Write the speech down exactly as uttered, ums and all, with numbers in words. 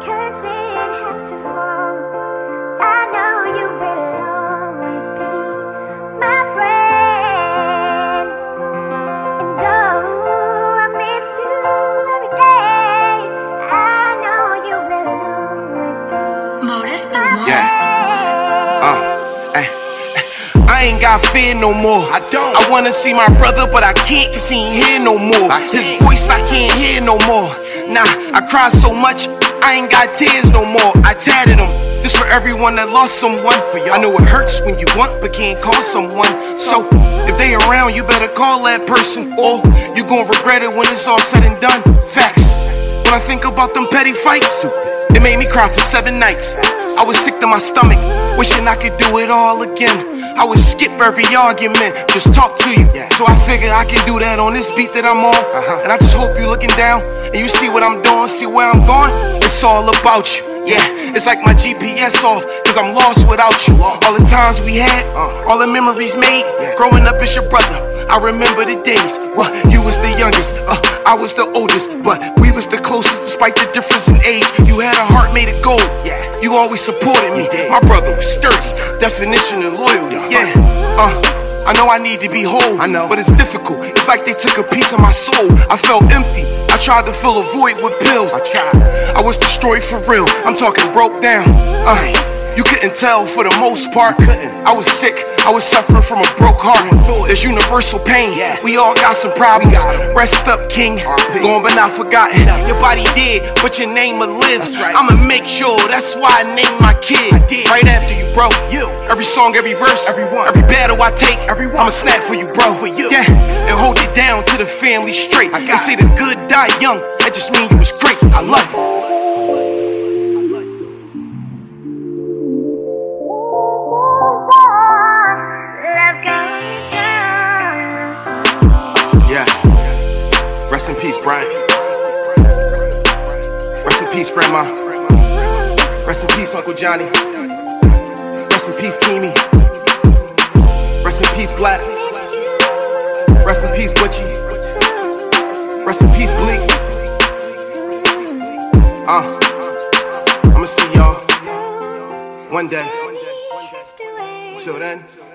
I ain't got fear no more. I don't. I wanna see my brother, but I can't cause he ain't here no more. His voice I can't hear no more. Nah, I cried so much, I ain't got tears no more. I tatted him. This for everyone that lost someone. I know it hurts when you want but can't call someone. So if they around, you better call that person, or you gon' regret it when it's all said and done. Facts. When I think about them petty fights, it made me cry for seven nights. I was sick to my stomach, wishing I could do it all again. I would skip every argument, just talk to you. So I figure I can do that on this beat that I'm on. And I just hope you looking down and you see what I'm doing, see where I'm going. It's all about you. Yeah, it's like my G P S off, cause I'm lost without you. All the times we had, all the memories made. Growing up as your brother, I remember the days. Well, you was the youngest, uh, I was the oldest, but we was the closest despite the difference in age. You had a heart made of gold. Yeah, you always supported me. My brother was sturdy, definition of loyalty. Yeah, uh, I know I need to be whole, I know, but it's difficult. It's like they took a piece of my soul. I felt empty. I tried to fill a void with pills. I tried. I was destroyed for real. I'm talking broke down. Uh, you couldn't tell for the most part. I was sick. I was suffering from a broke heart. There's universal pain. We all got some problems. Rest up, King. Gone but not forgotten. Your body dead, but your name will live. I'ma make sure. That's why I named my kid. Right after you, bro. Every song, every verse, every battle I take, I'ma snap for you, bro. Yeah, and hold it down to the family straight. They say the good die young. That just means you was great. I love it. Rest in peace, Brian. Rest in peace, Grandma. Rest in peace, Uncle Johnny. Rest in peace, Kimi. Rest in peace, Black. Rest in peace, Butchie. Rest in peace, Bleak. Uh, I'ma see y'all one day. Till then.